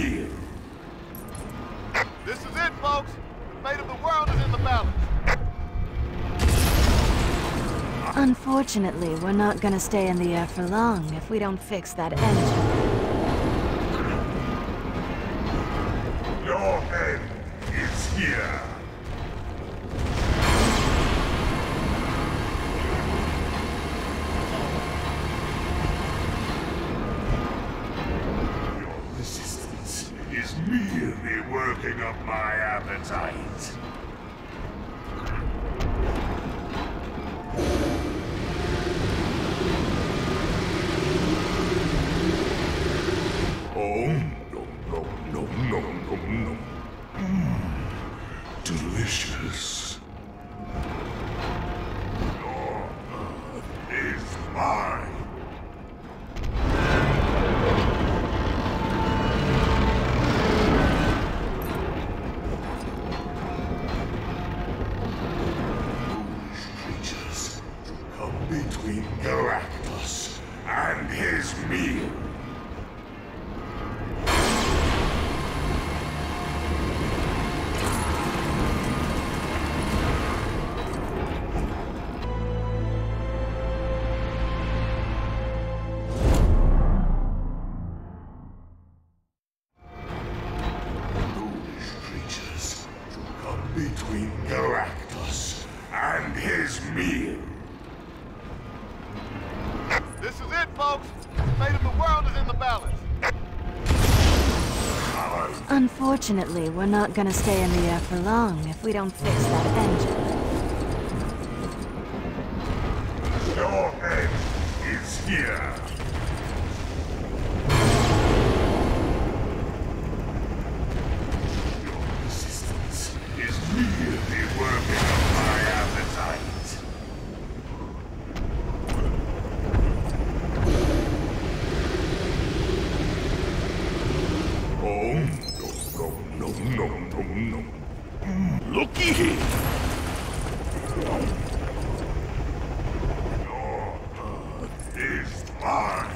meal. This is it, folks. The fate of the world is in the balance. Unfortunately, we're not gonna stay in the air for long if we don't fix that engine. Your end is here. Your resistance is merely working up my appetite. Oh, no. Delicious. Your earth is mine. Foolish creatures to come between Galactus and his meal. Between Galactus and his meal. This is it, folks. The fate of the world is in the balance. Unfortunately, we're not gonna stay in the air for long if we don't fix that engine. Your end is here. Merely working up my appetite. Oh, no. Looky here. Your earth is mine.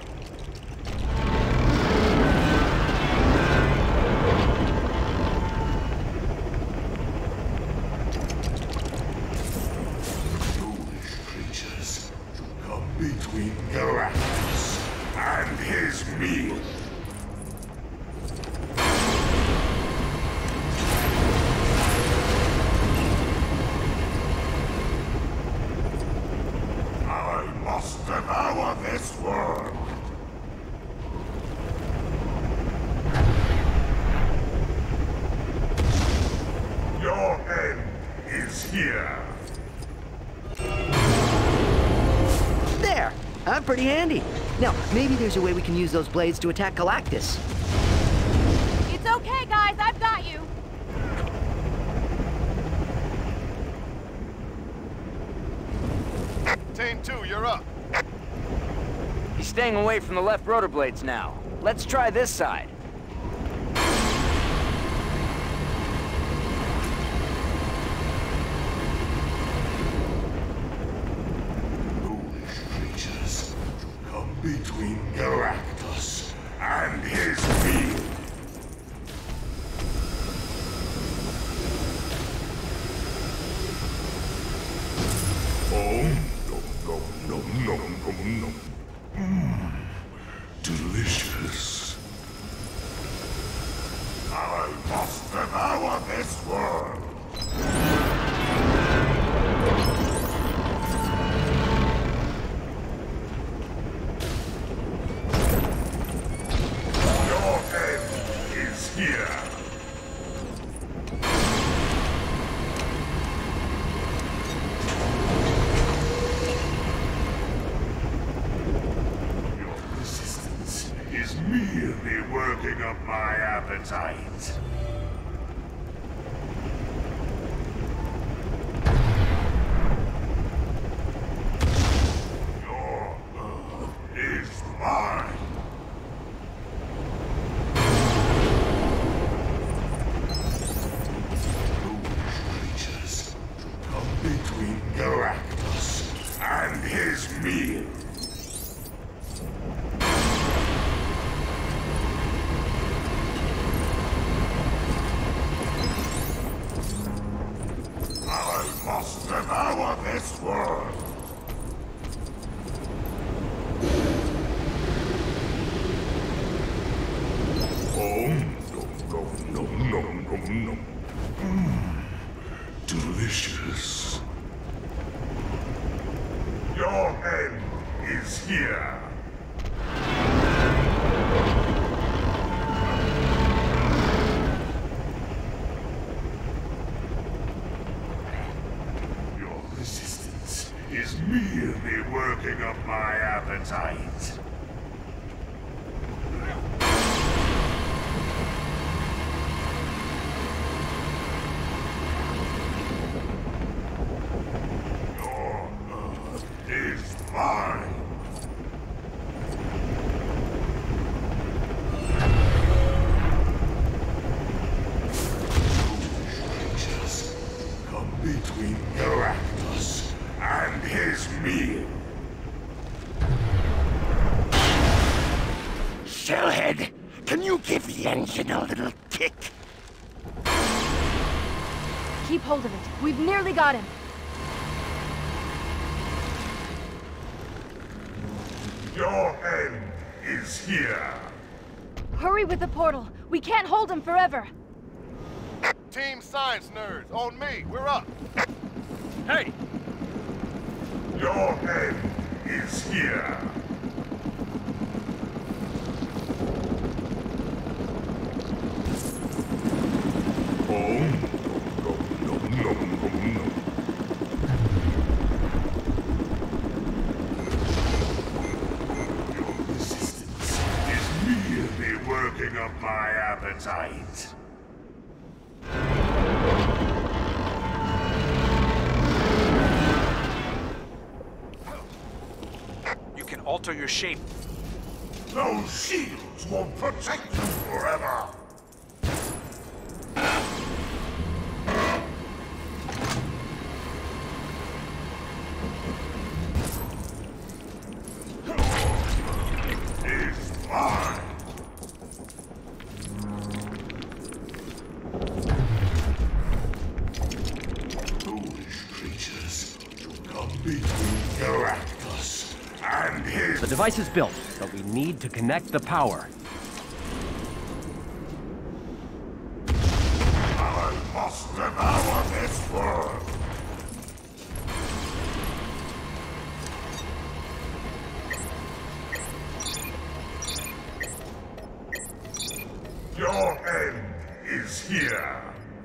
Between Galactus and his meal. I must devour this world. Your end is here. There! I'm pretty handy. Now, maybe there's a way we can use those blades to attack Galactus. It's okay, guys. I've got you. Team 2, you're up. He's staying away from the left rotor blades now. Let's try this side. Between Galactus and his meal. Oh, no. Delicious. I must devour this world. Here. Your resistance is merely working up my appetite. Your earth is mine. Between Galactus and his meal. nom. Delicious. Your end is here. Your resistance is merely working up my appetite. Is mine. Creatures come between Galactus and his meal. Shellhead, can you give the engine a little kick? Keep hold of it. We've nearly got him. Your end is here. Hurry with the portal. We can't hold him forever. Team science nerds, on me. We're up. Hey! Your end is here. Oh, no, no, no, no, no. Your resistance is merely working up my appetite. You can alter your shape. Those shields won't protect you forever. Is mine. Foolish creatures to come between Galactus and his. The device is built, but we need to connect the power. I must devour this world. Your end is here.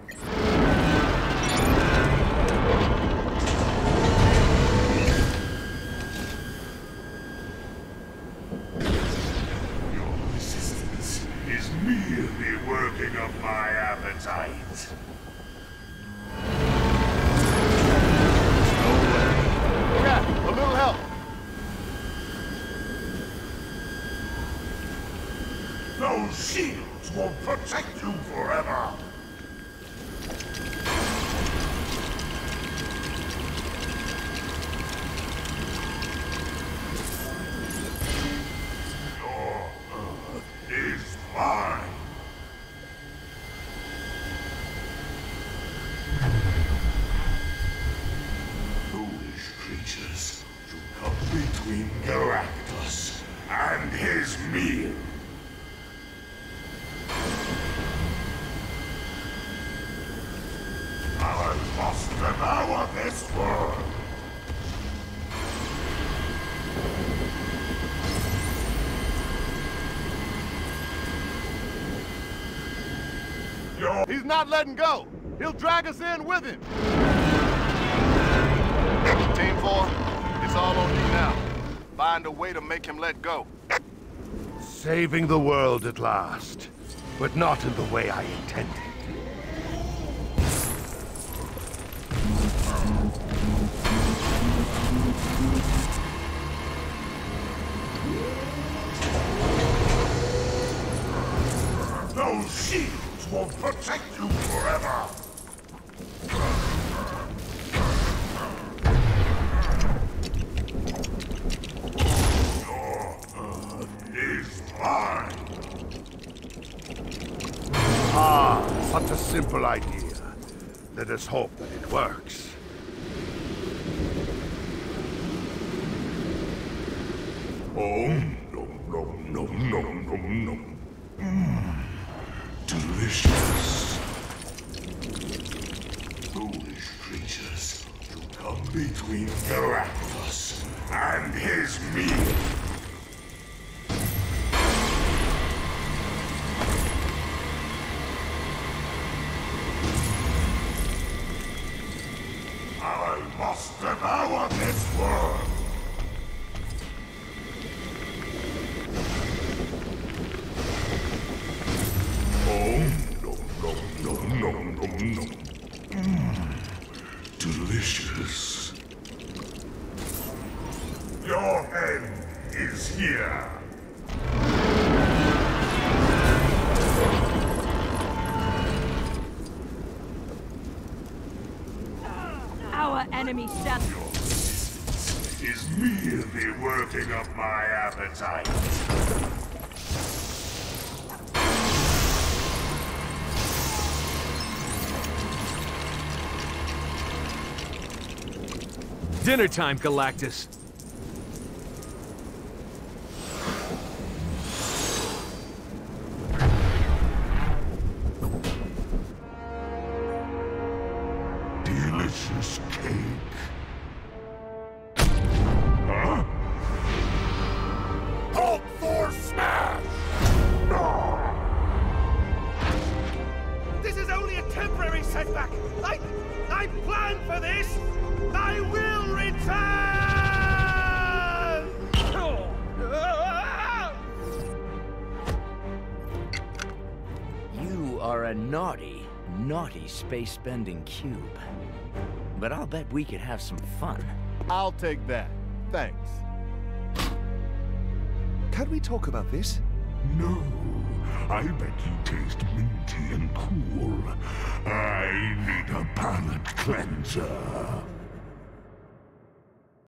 Your resistance is merely working up my appetite. Cap, a little help. Those shields won't protect you forever. Your Earth is mine. Foolish creatures to come between Galactus and his meal. I must devour this world. He's not letting go. He'll drag us in with him. Team 4, it's all on you now. Find a way to make him let go. Saving the world at last, but not in the way I intended. Those shields won't protect you forever. Your Earth is mine. Ah, such a simple idea. Let us hope that it works. Oh, no, no, no, no, no, no. Delicious. between Galactus and his meal. I must devour this world. No. Delicious. Your end is here. Our enemy shall... Your resistance is merely working up my appetite. Dinner time, Galactus. Delicious cake. Huh? Hulk Force Smash! This is only a temporary setback. I planned for this. I will return! You are a naughty, naughty space-bending cube. But I'll bet we could have some fun. I'll take that. Thanks. Can we talk about this? No, I bet you taste minty and cool. I need a palate cleanser.